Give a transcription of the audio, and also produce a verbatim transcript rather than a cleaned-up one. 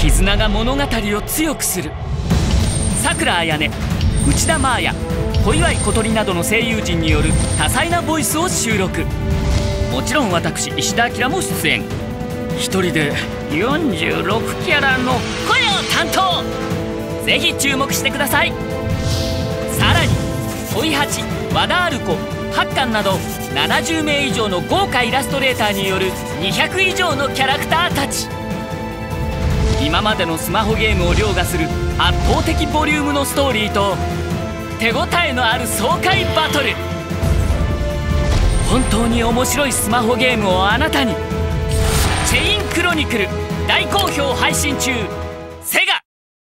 絆が物語を強くする。さくらあやね、内田真礼、小祝小鳥などの声優陣による多彩なボイスを収録。もちろん私石田明も出演。一人でよんじゅうろくキャラの声を担当。ぜひ注目してください。さらに恋八、和田アルコ、八巻などななじゅうめい以上の豪華イラストレーターによるにひゃく以上のキャラクターたち。今までのスマホゲームを凌駕する圧倒的ボリュームのストーリーと手応えのある爽快バトル。本当に面白いスマホゲームをあなたに。チェインクロニクル大好評配信中。